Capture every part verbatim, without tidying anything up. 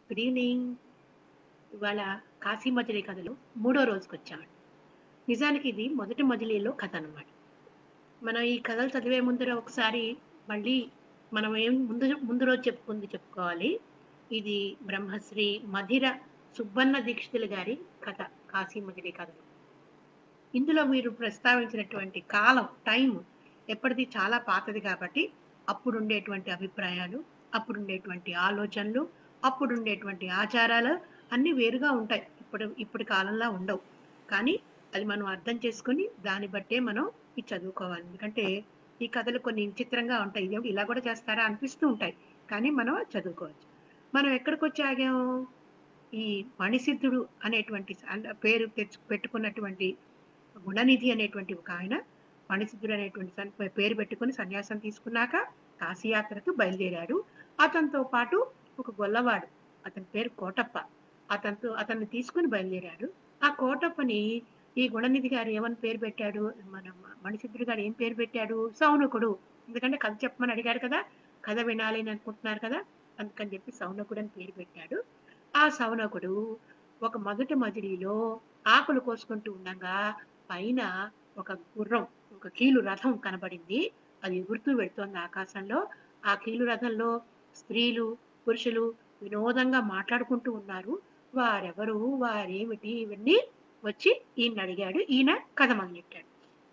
Good evening. ఇవాళ కాశీ మజిలీ కథలో మూడో రోజుకొచ్చామండి. నిజానికి ఇది మొదటి మజిలీలో కథ అన్నమాట. మనం ఈ కథలు చదివే ముందర ఒకసారి మళ్ళీ మనం ఏం ముందు ముందు రోజు చెప్పుకుంది చెప్పుకోవాలి. ఇది బ్రహ్మశ్రీ మధిర సుబ్బన్న దీక్షితులు గారి కథ, కాశీ మజిలీ కథలు. ఇందులో మీరు ప్రస్తావించినటువంటి కాలం, టైం ఎప్పటిది చాలా పాతది కాబట్టి అప్పుడుండేటువంటి అభిప్రాయాలు, అప్పుడుండేటువంటి ఆలోచనలు, అప్పుడుండేటువంటి ఆచారాలు అన్నీ వేరుగా ఉంటాయి. ఇప్పుడు ఇప్పటి కాలంలా ఉండవు. కానీ అది మనం అర్థం చేసుకొని దాన్ని బట్టే మనం ఇది చదువుకోవాలి. ఎందుకంటే ఈ కథలు కొన్ని విచిత్రంగా ఉంటాయి. ఇదేమిటి ఇలా కూడా చేస్తారా అనిపిస్తూ ఉంటాయి. కానీ మనం చదువుకోవచ్చు. మనం ఎక్కడికొచ్చి ఆగాము? ఈ మణిసిద్ధుడు అనేటువంటి స- పేరు తెచ్చు పెట్టుకున్నటువంటి గుణనిధి అనేటువంటి ఒక ఆయన మణిసిద్ధుడు అనేటువంటి సన్- పేరు పెట్టుకుని సన్యాసం తీసుకున్నాక కాశీయాత్రకు బయలుదేరాడు. అతనితో పాటు ఒక గొల్లవాడు, అతని పేరు కోటప్ప, అతనితో అతన్ని తీసుకుని బయలుదేరాడు. ఆ కోటప్పని ఈ గుణనిధి గారు ఏమని పేరు పెట్టాడు, మన మణిసిద్ధుడు గారు ఏం పేరు పెట్టాడు? సౌనకుడు. ఎందుకంటే కథ చెప్పమని అడిగారు కదా, కథ వినాలి అని అనుకుంటున్నారు కదా, అందుకని చెప్పి సౌనకుడు అని పేరు పెట్టాడు. ఆ సౌనకుడు ఒక మొదటి మజిలీలో ఆకులు కోసుకుంటూ ఉండగా పైన ఒక గుర్రం, ఒక కీలు రథం కనబడింది. అది ఎగురుతూ వెళ్తోంది ఆకాశంలో. ఆ కీలు రథంలో స్త్రీలు, పురుషులు వినోదంగా మాట్లాడుకుంటూ ఉన్నారు. వారెవరు, వారేమిటి, ఇవన్నీ వచ్చి ఈయన అడిగాడు. ఈయన కథ మొదలెట్టాడు.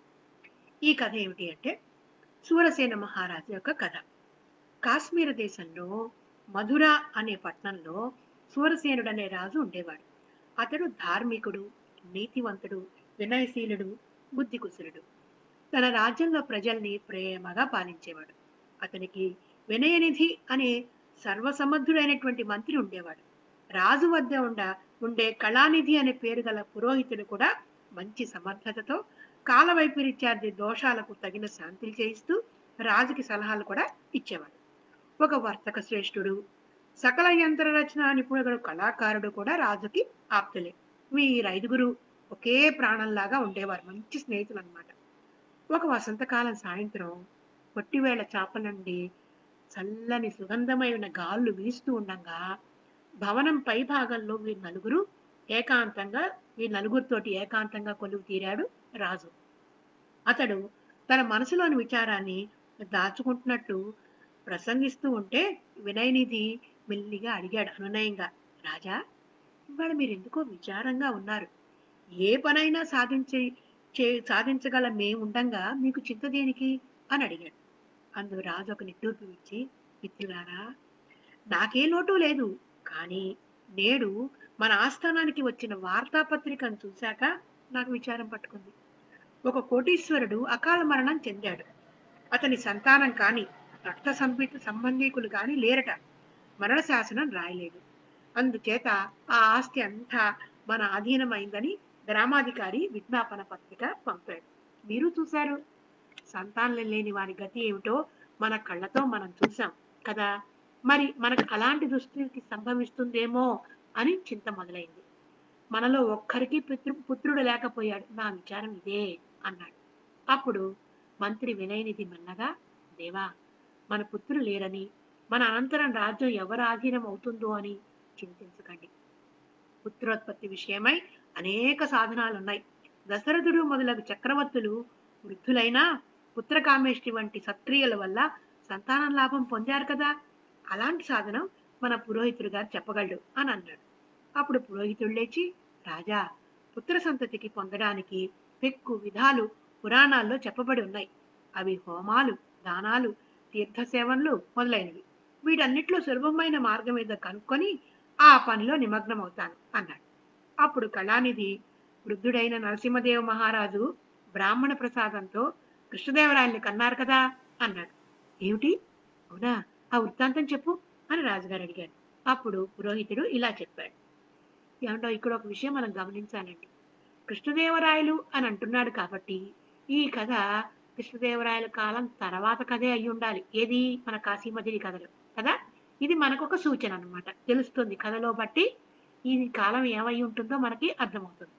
ఈ కథ ఏమిటి అంటే సూరసేన మహారాజు యొక్క కథ. కాశ్మీర దేశంలో మధుర అనే పట్టణంలో సూరసేనుడు అనే రాజు ఉండేవాడు. అతడు ధార్మికుడు, నీతివంతుడు, వినయశీలుడు, బుద్ధికుశలుడు. తన రాజ్యంలో ప్రజల్ని ప్రేమగా పాలించేవాడు. అతనికి వినయనిధి అనే సర్వసమర్థుడైనటువంటి మంత్రి ఉండేవాడు. రాజు వద్ద ఉండ ఉండే కళానిధి అనే పేరు గల పురోహితుడు కూడా మంచి సమర్థతతో కాలవైపరీత్యాది దోషాలకు తగిన శాంతిలు చేయిస్తూ రాజుకి సలహాలు కూడా ఇచ్చేవాడు. ఒక వర్తక శ్రేష్ఠుడు, సకల యంత్ర రచన నిపుణుడు, కళాకారుడు కూడా రాజుకి ఆప్తులే. వీరైదుగురు ఒకే ప్రాణంలాగా ఉండేవారు, మంచి స్నేహితులు అన్నమాట. ఒక వసంతకాలం సాయంత్రం పొట్టివేళ చాప నుండి చల్లని సుగంధమైన గాళ్ళు వీస్తూ ఉండగా భవనం పై భాగంలో వీరి నలుగురు ఏకాంతంగా వీరి నలుగురితోటి ఏకాంతంగా కొలువు తీరాడు రాజు. అతడు తన మనసులోని విచారాన్ని దాచుకుంటున్నట్టు ప్రసంగిస్తూ ఉంటే వినయనిధి మెల్లిగా అడిగాడు అనునయంగా, రాజా, ఇవాళ మీరు ఎందుకో విచారంగా ఉన్నారు. ఏ పనైనా సాధించి చే సాధించగల మేముండంగా మీకు చింత దేనికి అని అడిగాడు. అందు రాజు ఒక నిట్టూర్పు ఇచ్చి, మిత్రులారా, నాకే లోటు లేదు. కానీ నేడు మన ఆస్థానానికి వచ్చిన వార్తాపత్రికను చూశాక నాకు విచారం పట్టుకుంది. ఒక కోటీశ్వరుడు అకాల మరణం చెందాడు. అతని సంతానం కాని, రక్త సంబిత సంబంధీకులు కాని లేరట. మరణ శాసనం రాయలేదు. అందుచేత ఆ ఆస్తి అంతా మన అధీనమైందని గ్రామాధికారి విజ్ఞాపన పత్రిక పంపాడు. మీరు చూశారు. సంతానం లేని వారి గతి ఏమిటో మన కళ్ళతో మనం చూసాం కదా. మరి మనకు అలాంటి దుస్థితి సంభవిస్తుందేమో అని చింత మొదలైంది. మనలో ఒక్కరికి పితృ పుత్రుడు లేకపోయాడు. నా విచారం ఇదే అన్నాడు. అప్పుడు మంత్రి వినయనిధి మెల్లగా, దేవా, మన పుత్రులు లేరని, మన అనంతరం రాజ్యం ఎవరు ఆధీనం అవుతుందో అని చింతించకండి. పుత్రోత్పత్తి విషయమై అనేక సాధనాలు ఉన్నాయి. దశరథుడు మొదలగు చక్రవర్తులు వృద్ధులైనా పుత్రకామేష్టి వంటి సత్క్రియల వల్ల సంతానం లాభం పొందారు కదా. అలాంటి సాధనం మన పురోహితుడు గారు చెప్పగలడు అని అన్నాడు. అప్పుడు పురోహితుడు లేచి, రాజా, పుత్ర సంతతికి పొందడానికి పెక్కు విధాలు పురాణాల్లో చెప్పబడి ఉన్నాయి. అవి హోమాలు, దానాలు, తీర్థసేవన్లు మొదలైనవి. వీటన్నిట్లో సులభమైన మార్గం ఏదో కనుక్కొని ఆ పనిలో నిమగ్నమవుతాను అన్నాడు. అప్పుడు కళానిధి, వృద్ధుడైన నరసింహదేవ మహారాజు బ్రాహ్మణ ప్రసాదంతో కృష్ణదేవరాయల్ని కన్నారు కదా అన్నాడు. ఏమిటి? అవునా? ఆ వృత్తాంతం చెప్పు అని రాజుగారు అడిగాడు. అప్పుడు పురోహితుడు ఇలా చెప్పాడు. ఏమంటో ఇక్కడ ఒక విషయం మనం గమనించాలండి. కృష్ణదేవరాయలు అని అంటున్నాడు కాబట్టి ఈ కథ కృష్ణదేవరాయల కాలం తర్వాత కథే అయి ఉండాలి. ఏది? మన కాశీమజిలీ కథలు కదా. ఇది మనకు ఒక సూచన అన్నమాట, తెలుస్తుంది కథలో బట్టి ఈ కాలం ఏమై ఉంటుందో మనకి అర్థమవుతుంది.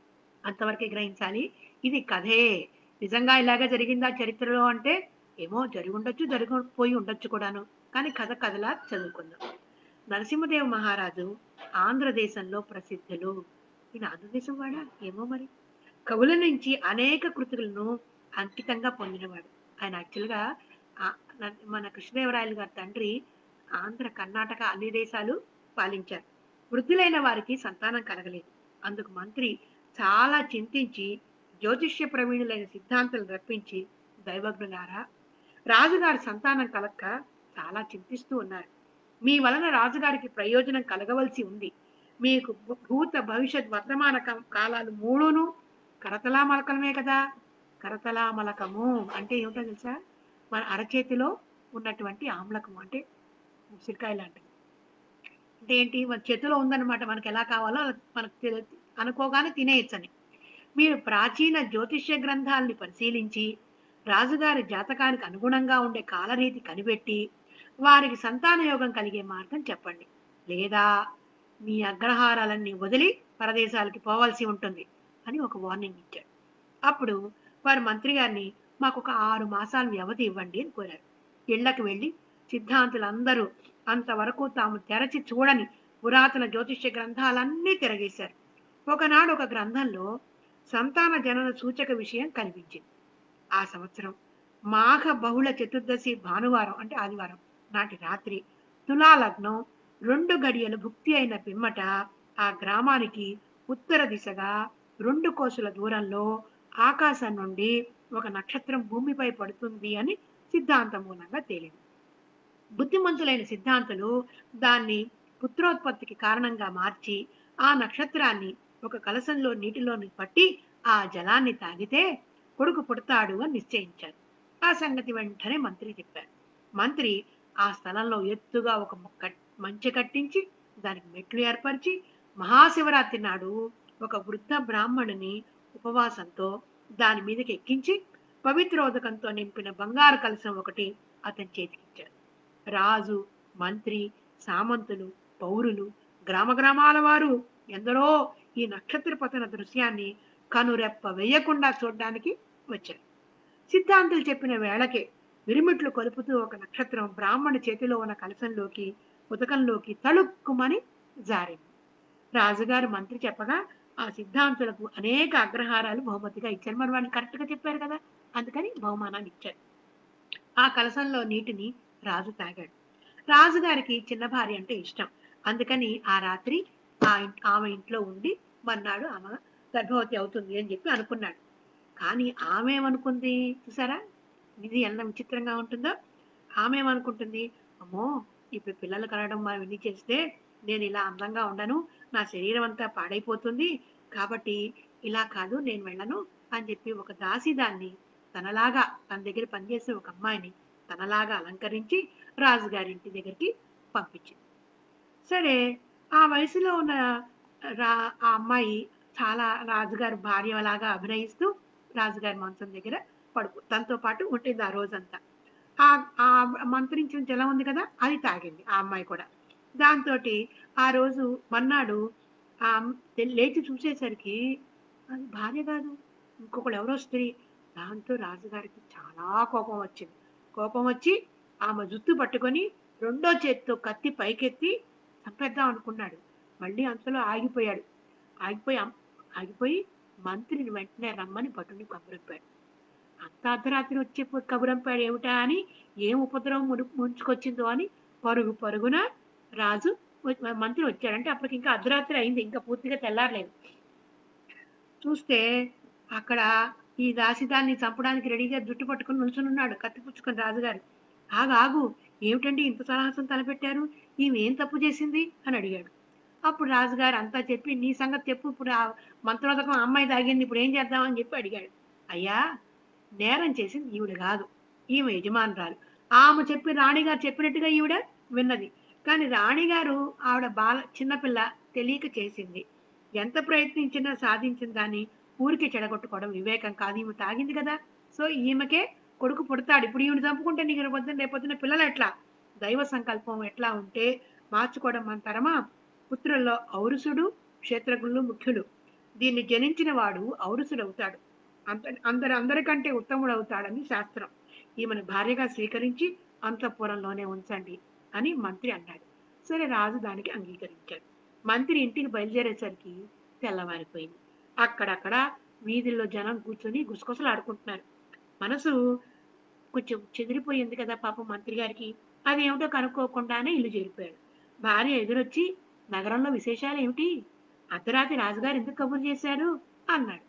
అంతవరకే గ్రహించాలి. ఇది కథే, నిజంగా ఇలాగే జరిగిందా చరిత్రలో అంటే ఏమో జరిగి ఉండొచ్చు, జరిగిపోయి ఉండొచ్చు కూడాను. కానీ కథ కథలా చదువుకుందాం. నరసింహదేవ మహారాజు ఆంధ్రదేశంలో ప్రసిద్ధులు. ఈయన ఆంధ్రదేశం వాడా ఏమో మరి. కవుల నుంచి అనేక కృతులను అంకితంగా పొందినవాడు. ఆయన యాక్చువల్గా మన కృష్ణదేవరాయలు గారి తండ్రి ఆంధ్ర కర్ణాటక అన్ని దేశాలు పాలించారు. వృద్ధులైన వారికి సంతానం కలగలేదు. అందుకు మంత్రి చాలా చింతించి జ్యోతిష్య ప్రవీణులైన సిద్ధాంతులను రప్పించి, దైవజ్ఞులారా, రాజుగారి సంతానం కలక్క చాలా చింతిస్తూ ఉన్నారు. మీ వలన రాజుగారికి ప్రయోజనం కలగవలసి ఉంది. మీకు భూత భవిష్యత్ వర్తమాన కాలాలు మూడును కరతలామలకమే కదా. కరతలామలకము అంటే ఏమిటో తెలుసా? మన అరచేతిలో ఉన్నటువంటి ఆమ్లకము అంటే ఉసిరికాయ లాంటిది. అంటే ఏంటి, మన చేతిలో ఉందన్నమాట. మనకి ఎలా కావాలో మనకు అనుకోగానే తినేయచ్చని. మీరు ప్రాచీన జ్యోతిష్య గ్రంథాలని పరిశీలించి రాజుగారి జాతకానికి అనుగుణంగా ఉండే కాలరీతి కనిపెట్టి వారికి సంతాన యోగం కలిగే మార్గం చెప్పండి. లేదా మీ అగ్రహారాలన్నీ వదిలి పరదేశాలకి పోవాల్సి ఉంటుంది అని ఒక వార్నింగ్ ఇచ్చాడు. అప్పుడు వారు మంత్రి గారిని మాకు ఒక ఆరు మాసాలు వ్యవధి ఇవ్వండి అని కోరారు. ఇళ్లకు వెళ్ళి సిద్ధాంతులందరూ అంతవరకు తాము తెరచి చూడని పురాతన జ్యోతిష్య గ్రంథాలన్నీ తిరగేశారు. ఒకనాడు ఒక గ్రంథంలో సంతాన జనన సూచక విషయం కనిపించింది. ఆ సంవత్సరం మాఘ బహుళ చతుర్దశి భానువారం అంటే ఆదివారం నాటి రాత్రి తులాలగ్నం రెండు గడియలు భుక్తి అయిన పిమ్మట ఆ గ్రామానికి ఉత్తర దిశగా రెండు కోసుల దూరంలో ఆకాశం నుండి ఒక నక్షత్రం భూమిపై పడుతుంది అని సిద్ధాంతం మూలంగా తేలింది. బుద్ధిమంతులైన సిద్ధాంతులు దాన్ని పుత్రోత్పత్తికి కారణంగా మార్చి ఆ నక్షత్రాన్ని ఒక కలశంలో నీటిలోని పట్టి ఆ జలాన్ని తాగితే కొడుకు పుడతాడు అని నిశ్చయించారు. ఆ సంగతి వెంటనే మంత్రి చెప్పారు. మంత్రి ఆ స్థలంలో ఎత్తుగా ఒక మంచె కట్టించి దానికి మెట్లు ఏర్పరిచి మహాశివరాత్రి నాడు ఒక వృద్ధ బ్రాహ్మణుని ఉపవాసంతో దాని మీదకి ఎక్కించి పవిత్రోదకంతో నింపిన బంగారు కలశం ఒకటి అతని చేతికిచ్చారు. రాజు, మంత్రి, సామంతులు, పౌరులు, గ్రామ గ్రామాల వారు ఎందరో ఈ నక్షత్ర పతన దృశ్యాన్ని కనురెప్ప వేయకుండా చూడడానికి వచ్చారు. సిద్ధాంతులు చెప్పిన వేళకే విరిమిట్లు కొలుపుతూ ఒక నక్షత్రం బ్రాహ్మణి చేతిలో ఉన్న కలశంలోకి ఉదకంలోకి తళుక్కుమని జారింది. రాజుగారు మంత్రి చెప్పగా ఆ సిద్ధాంతులకు అనేక అగ్రహారాలు బహుమతిగా ఇచ్చారు. మరి వాళ్ళు కరెక్ట్ గా చెప్పారు కదా, అందుకని బహుమానాన్ని ఇచ్చారు. ఆ కలశంలో నీటిని రాజు తాగాడు. రాజుగారికి చిన్న భార్య అంటే ఇష్టం. అందుకని ఆ రాత్రి ఆ ఆమె ఇంట్లో ఉండి మర్నాడు ఆమె గర్భవతి అవుతుంది అని చెప్పి అనుకున్నాడు. కానీ ఆమె ఏమనుకుంది చూసారా, ఇది ఎంత విచిత్రంగా ఉంటుందో. ఆమె ఏమనుకుంటుంది, అమ్మో ఇప్పుడు పిల్లలు కలగడం మనం ఎన్ని చేస్తే నేను ఇలా అందంగా ఉండను, నా శరీరం అంతా పాడైపోతుంది, కాబట్టి ఇలా కాదు నేను వెళ్ళను అని చెప్పి ఒక దాసి దాన్ని తనలాగా తన దగ్గర పనిచేసే ఒక అమ్మాయిని తనలాగా అలంకరించి రాజుగారి ఇంటి దగ్గరికి పంపించింది. సరే, ఆ వయసులో ఉన్న రా ఆ అమ్మాయి చాలా రాజుగారి భార్యలాగా అభినయిస్తూ రాజుగారి మంచం దగ్గర పడుకు తనతో పాటు ఉంటుంది ఆ రోజంతా. ఆ ఆ మంత్రించిన జలం ఉంది కదా, అది తాగింది ఆ అమ్మాయి కూడా. దాంతో ఆ రోజు మర్నాడు ఆ లేచి చూసేసరికి అది భార్య కాదు, ఇంకొకడు ఎవరో స్త్రీ. దాంతో రాజుగారికి చాలా కోపం వచ్చింది. కోపం వచ్చి ఆమె జుత్తు పట్టుకొని రెండో చేతితో కత్తి పైకెత్తి చంపేద్దాం అనుకున్నాడు. మళ్ళీ అంతలో ఆగిపోయాడు. ఆగిపోయి ఆగిపోయి మంత్రిని వెంటనే రమ్మని భటుని కబురంపాడు. అంత అర్ధరాత్రి వచ్చే కబురంపాడు ఏమిటా అని, ఏం ఉపద్రవం ముంచుకొచ్చిందో అని పరుగు పరుగున రాజు మంత్రి వచ్చాడంటే అప్పటికి ఇంకా అర్ధరాత్రి అయింది, ఇంకా పూర్తిగా తెల్లారలేదు. చూస్తే అక్కడ ఈ దాసిదాన్ని చంపడానికి రెడీగా జుట్టు పట్టుకుని నిల్చునున్నాడు కత్తి పుచ్చుకొని రాజుగారు. ఆగు ఆగు, ఏమిటండి ఇంత సాహసం తలపెట్టారు, ఈమె ఏం తప్పు చేసింది అని అడిగాడు. అప్పుడు రాజుగారు అంతా చెప్పి, నీ సంగతి చెప్పు, ఇప్పుడు ఆ మంత్రోదకం అమ్మాయి తాగింది, ఇప్పుడు ఏం చేద్దామని చెప్పి అడిగాడు. అయ్యా, నేరం చేసింది ఈవిడ కాదు, ఈమె యజమానురాలు. ఆమె చెప్పి రాణిగారు చెప్పినట్టుగా ఈవిడ విన్నది. కానీ రాణిగారు ఆవిడ బాల చిన్నపిల్ల తెలియక చేసింది. ఎంత ప్రయత్నించినా సాధించిన దాన్ని ఊరికి చెడగొట్టుకోవడం వివేకం కాదు. ఈమె తాగింది కదా, సో ఈమెకే కొడుకు పుడతాడు. ఇప్పుడు ఈమెను చంపుకుంటే నీకు రేపొద్దున రేపొద్దున పిల్లలు ఎట్లా? దైవ సంకల్పం ఎట్లా ఉంటే మార్చుకోవడం మన తరమా? పుత్రుల్లో ఔరుసుడు క్షేత్రజ్ఞులు ముఖ్యులు. దీన్ని జనించిన వాడు ఔరుసుడు అవుతాడు, అంత అందరు అందరికంటే ఉత్తముడు అవుతాడని శాస్త్రం. ఈమెను భార్యగా స్వీకరించి అంతఃపురంలోనే ఉంచండి అని మంత్రి అన్నాడు. సరే రాజు దానికి అంగీకరించాడు. మంత్రి ఇంటికి బయలుదేరేసరికి తెల్లవారిపోయింది. అక్కడక్కడ వీధుల్లో జనం కూర్చొని గుసగుసలు ఆడుకుంటున్నారు. మనసు కొంచెం చెదిరిపోయింది కదా పాపం మంత్రి గారికి. అది ఏమిటో కనుక్కోకుండానే ఇల్లు చేరిపోయాడు. భార్య ఎదురొచ్చి, నగరంలో విశేషాలు ఏమిటి? అర్ధరాత్రి రాజుగారు ఎందుకు కబురు చేశారు అన్నాడు.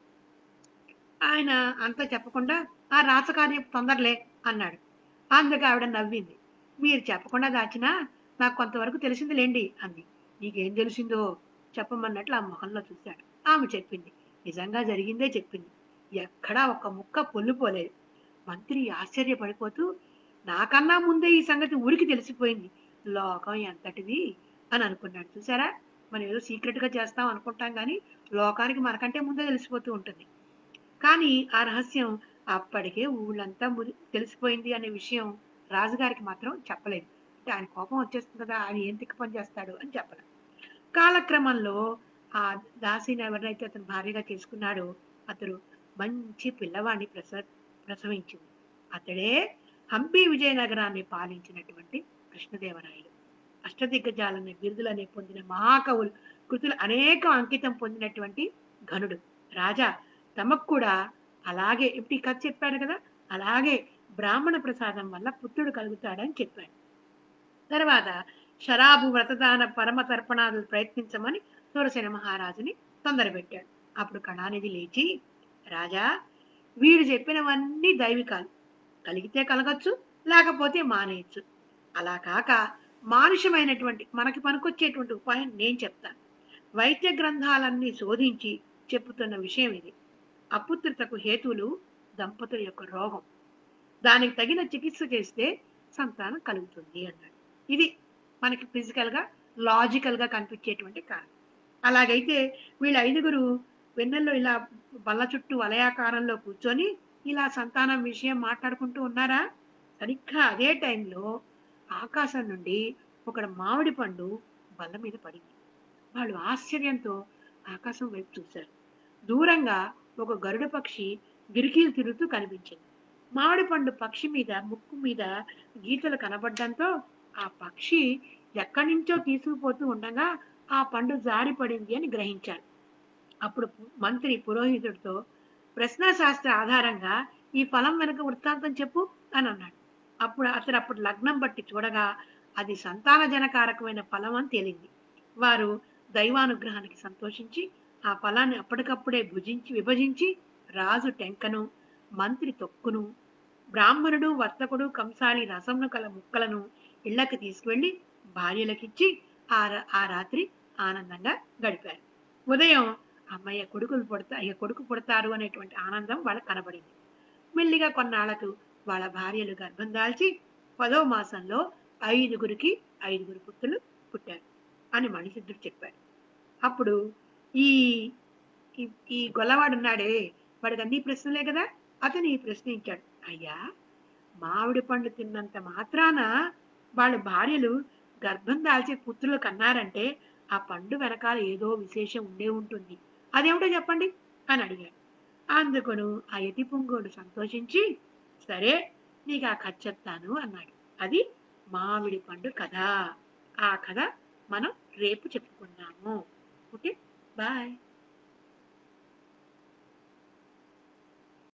ఆయన అంతా చెప్పకుండా, ఆ రాచకార్యం తొందరలే అన్నాడు. అందుకు ఆవిడ నవ్వింది. మీరు చెప్పకుండా దాచినా నాకు కొంతవరకు తెలిసిందిలేండి అంది. నీకేం తెలిసిందో చెప్పమన్నట్లు ఆ మొహంలో చూశాడు. ఆమె చెప్పింది. నిజంగా జరిగిందే చెప్పింది. ఎక్కడా ఒక్క ముక్క పొల్లుపోలేదు. మంత్రి ఆశ్చర్యపడిపోతూ, నాకన్నా ముందే ఈ సంగతి ఊరికి తెలిసిపోయింది. లోకం ఎంతటిది అని అనుకున్నాడు. చూసారా, మనం ఏదో సీక్రెట్ గా చేస్తాం అనుకుంటాం కానీ లోకానికి మనకంటే ముందే తెలిసిపోతూ ఉంటుంది. కానీ ఆ రహస్యం అప్పటికే ఊళ్ళంతా మురి తెలిసిపోయింది అనే విషయం రాజుగారికి మాత్రం చెప్పలేదు. అంటే ఆయన కోపం వచ్చేస్తుంది కదా, ఆయన ఏం తిక్క పని చేస్తాడు అని చెప్పలేదు. కాలక్రమంలో ఆ దాసిని ఎవరినైతే అతను భార్యగా చేసుకున్నాడో అతడు మంచి పిల్లవాడిని ప్రస ప్రసవించింది. అతడే హంపి విజయనగరాన్ని పాలించినటువంటి కృష్ణదేవరాయలు. అష్టదిగ్గజాలనే బిరుదులనే పొందిన మహాకవులు కృతులు అనేక అంకితం పొందినటువంటి ఘనుడు. రాజా తమకు కూడా అలాగే ఇప్పుడు ఈ కథ చెప్పాడు కదా, అలాగే బ్రాహ్మణ ప్రసాదం వల్ల పుత్రుడు కలుగుతాడని చెప్పాడు. తర్వాత శరాబు వ్రతదాన పరమ తర్పణాలు ప్రయత్నించమని సూరసేన మహారాజుని తొందరపెట్టాడు. అప్పుడు కళానిధి లేచి, రాజా, వీడు చెప్పినవన్నీ దైవికాలు. కలిగితే కలగచ్చు, లేకపోతే మానేయచ్చు. అలా కాక మానుషమైనటువంటి మనకి పనికొచ్చేటువంటి ఉపాయం నేను చెప్తాను. వైద్య గ్రంథాలన్నీ శోధించి చెప్పుతున్న విషయం ఇది. అపుత్రతకు హేతువులు దంపతుల యొక్క రోగం. దానికి తగిన చికిత్స చేస్తే సంతానం కలుగుతుంది అన్నాడు. ఇది మనకి ఫిజికల్ గా లాజికల్ గా కనిపించేటువంటి కారణం. అలాగైతే వీళ్ళ ఐదుగురు వెన్నెల్లో ఇలా బల్ల చుట్టూ వలయాకారంలో కూర్చొని ఇలా సంతానం విషయం మాట్లాడుకుంటూ ఉన్నారా? సరిగ్గా అదే టైంలో ఆకాశం నుండి ఒక మామిడి పండు బల్ల మీద పడింది. వాళ్ళు ఆశ్చర్యంతో ఆకాశం వైపు చూశారు. దూరంగా ఒక గరుడ పక్షి గిరికీలు తిరుగుతూ కనిపించింది. మామిడి పండు పక్షి మీద ముక్కు మీద గీతలు కనబడ్డంతో ఆ పక్షి ఎక్కడి నుంచో తీసుకుపోతూ ఉండగా ఆ పండు జారి పడింది అని గ్రహించారు. అప్పుడు మంత్రి పురోహితుడితో, ప్రశ్నా శాస్త్ర ఆధారంగా ఈ ఫలం వెనుక వృత్తాంతం చెప్పు అని అన్నాడు. అప్పుడు అతడు అప్పుడు లగ్నం బట్టి చూడగా అది సంతాన జనకారకమైన ఫలం అని తేలింది. వారు దైవానుగ్రహానికి సంతోషించి ఆ ఫలాన్ని అప్పటికప్పుడే భుజించి విభజించి రాజు టెంకను, మంత్రి తొక్కును, బ్రాహ్మణుడు వర్తకుడు కంసాలి రసంను కల ముక్కలను ఇళ్లకు తీసుకువెళ్లి భార్యలకిచ్చి ఆ ఆ రాత్రి ఆనందంగా గడిపారు. ఉదయం అమ్మయ్య కొడుకులు పుడతా అయ్య కొడుకు పుడతారు అనేటువంటి ఆనందం వాళ్ళకి కనబడింది. మెల్లిగా కొన్నాళ్లకు వాళ్ళ భార్యలు గర్భం దాల్చి పదో మాసంలో ఐదుగురికి ఐదుగురు పుత్రులు పుట్టారు అని మణిసిద్ధుడు చెప్పాడు. అప్పుడు ఈ ఈ గొల్లవాడున్నాడే, వాడికి అన్ని ప్రశ్నలే కదా, అతను ఈ ప్రశ్నించాడు. అయ్యా, మామిడి పండు తిన్నంత మాత్రాన వాళ్ళ భార్యలు గర్భం దాల్చే పుత్రులు కన్నారంటే ఆ పండు వెనకాల ఏదో విశేషం ఉండే ఉంటుంది. అదేమిటో చెప్పండి అని అడిగాడు. అందుకును ఆ యతి పుంగోడు సంతోషించి, సరే నీకు ఆ కథ చెప్తాను అన్నాడు. అది మామిడి పండు కథ. ఆ కథ మనం రేపు చెప్పుకుందాము. Okay, bye.